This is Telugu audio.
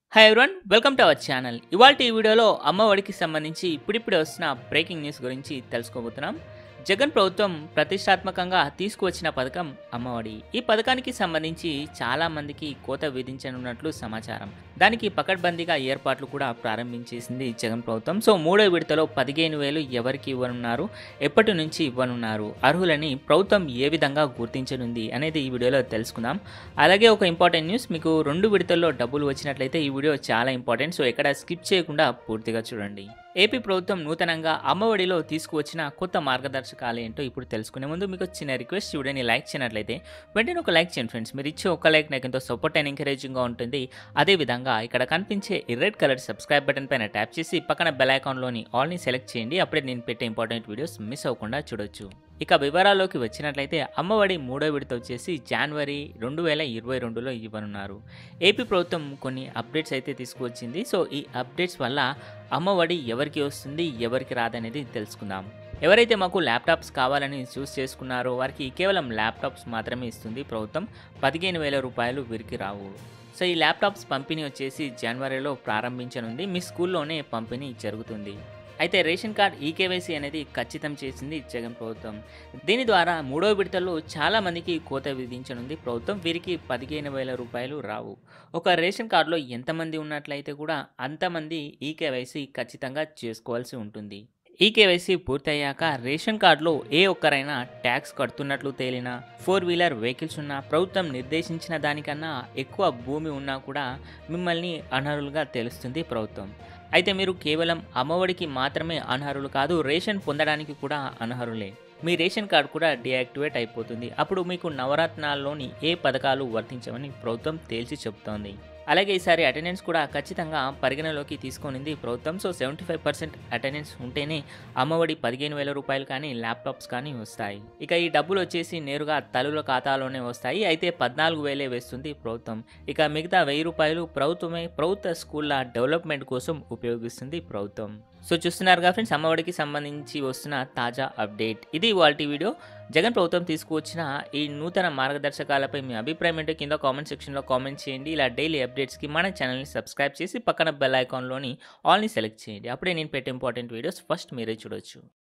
Hi everyone, welcome to our channel. ఇవాల్టి ఈ వీడియోలో అమ్మఒడికి సంబంధించి ఇప్పుడిప్పుడే వస్తున్న బ్రేకింగ్ న్యూస్ గురించి తెలుసుకోబోతున్నాం. జగన్ ప్రభుత్వం ప్రతిష్టాత్మకంగా తీసుకువచ్చిన పథకం అమ్మఒడి. ఈ పథకానికి సంబంధించి చాలా మందికి కోత విధించనున్నట్లు సమాచారం. దానికి పకడ్బందీగా ఏర్పాట్లు కూడా ప్రారంభించేసింది జగన్ ప్రభుత్వం. సో మూడో విడతలో 15,000 ఎవరికి ఇవ్వనున్నారు, ఎప్పటి నుంచి ఇవ్వనున్నారు, అర్హులని ప్రభుత్వం ఏ విధంగా గుర్తించనుంది అనేది ఈ వీడియోలో తెలుసుకుందాం. అలాగే ఒక ఇంపార్టెంట్ న్యూస్, మీకు 2 విడతల్లో డబ్బులు వచ్చినట్లయితే ఈ వీడియో చాలా ఇంపార్టెంట్. సో ఎక్కడ స్కిప్ చేయకుండా పూర్తిగా చూడండి. ఏపీ ప్రభుత్వం నూతనంగా అమ్మఒడిలో తీసుకువచ్చిన కొత్త మార్గదర్శకాలు ఏంటో ఇప్పుడు తెలుసుకునే ముందు మీకు చిన్న రిక్వెస్ట్, వీడియోని లైక్ చేయనట్లయితే వెంటనే ఒక లైక్ చేయండి ఫ్రెండ్స్. మీరు ఇచ్చే ఒక లైక్ నాకు ఎంతో సపోర్ట్ అండ్ ఎంకరేజింగ్గా ఉంటుంది. అదేవిధంగా ఇక్కడ కనిపించే రెడ్ కలర్ సబ్స్క్రైబ్ బటన్ పైన ట్యాప్ చేసి పక్కన బెల్ ఐకాన్లోని ఆల్ని సెలెక్ట్ చేయండి. అప్పుడే నేను పెట్టే ఇంపార్టెంట్ వీడియోస్ మిస్ అవ్వకుండా చూడొచ్చు. ఇక వివరాల్లోకి వచ్చినట్లయితే అమ్మఒడి మూడో విడత వచ్చేసి జనవరి 2022లో ఇవ్వనున్నారు. ఏపీ ప్రభుత్వం కొన్ని అప్డేట్స్ అయితే తీసుకువచ్చింది. సో ఈ అప్డేట్స్ వల్ల అమ్మఒడి ఎవరికి వస్తుంది, ఎవరికి రాదనేది తెలుసుకుందాం. ఎవరైతే మాకు ల్యాప్టాప్స్ కావాలని చూస్ చేసుకున్నారో వారికి కేవలం ల్యాప్టాప్స్ మాత్రమే ఇస్తుంది ప్రభుత్వం. 15,000 రూపాయలు వీరికి రావు. సో ఈ ల్యాప్టాప్స్ పంపిణీ వచ్చేసి జనవరిలో ప్రారంభించనుంది. మీ స్కూల్లోనే పంపిణీ జరుగుతుంది. అయితే రేషన్ కార్డ్ ఈకేవైసీ అనేది ఖచ్చితం చేసింది జగన్ ప్రభుత్వం. దీని ద్వారా మూడో విడతల్లో చాలా మందికి కోత విధించనుంది ప్రభుత్వం. వీరికి 15,000 రూపాయలు రావు. ఒక రేషన్ కార్డులో ఎంతమంది ఉన్నట్లయితే కూడా అంతమంది ఈకేవైసీ ఖచ్చితంగా చేసుకోవాల్సి ఉంటుంది. ఈకేవైసీ పూర్తయ్యాక రేషన్ కార్డులో ఏ ఒక్కరైనా ట్యాక్స్ కడుతున్నట్లు తేలినా, 4 వీలర్ వెహికల్స్ ఉన్నా, ప్రభుత్వం నిర్దేశించిన దానికన్నా ఎక్కువ భూమి ఉన్నా కూడా మిమ్మల్ని అనర్హులుగా తెలుస్తుంది ప్రభుత్వం. అయితే మీరు కేవలం అమ్మఒడికి మాత్రమే అనర్హులు కాదు, రేషన్ పొందడానికి కూడా అనర్హులే. మీ రేషన్ కార్డు కూడా డీయాక్టివేట్ అయిపోతుంది. అప్పుడు మీకు నవరత్నాల్లోని ఏ పథకాలు వర్తించవని ప్రభుత్వం తేల్చి చెబుతోంది. అలాగే ఈసారి అటెండెన్స్ కూడా ఖచ్చితంగా పరిగణలోకి తీసుకొనింది ప్రభుత్వం. సో 75% అటెండెన్స్ ఉంటేనే అమ్మఒడి 15,000 రూపాయలు కానీ ల్యాప్టాప్స్ కానీ వస్తాయి. ఇక ఈ డబ్బులు వచ్చేసి నేరుగా తల్లుల ఖాతాలోనే వస్తాయి. అయితే 14,000 వేస్తుంది ప్రభుత్వం. ఇక మిగతా 1,000 రూపాయలు ప్రభుత్వ స్కూళ్ళ డెవలప్మెంట్ కోసం ఉపయోగిస్తుంది ప్రభుత్వం. సో చూస్తున్నారుగా ఫ్రెండ్స్, అమ్మఒడికి సంబంధించి వస్తున్న తాజా అప్డేట్. ఇది ఇవాల్టి వీడియో. జగన్ ప్రభుత్వం తీసుకువచ్చిన ఈ నూతన మార్గదర్శకాలపై మీ అభిప్రాయం ఏంటో కింద కామెంట్ సెక్షన్లో కామెంట్ చేయండి. ఇలా డైలీ అప్డేట్స్కి మన ఛానల్ని సబ్స్క్రైబ్ చేసి పక్కన బెల్ ఐకాన్లోని ఆల్ని సెలెక్ట్ చేయండి. అప్పుడే నేను పెట్టే ఇంపార్టెంట్ వీడియోస్ ఫస్ట్ మీరే చూడొచ్చు.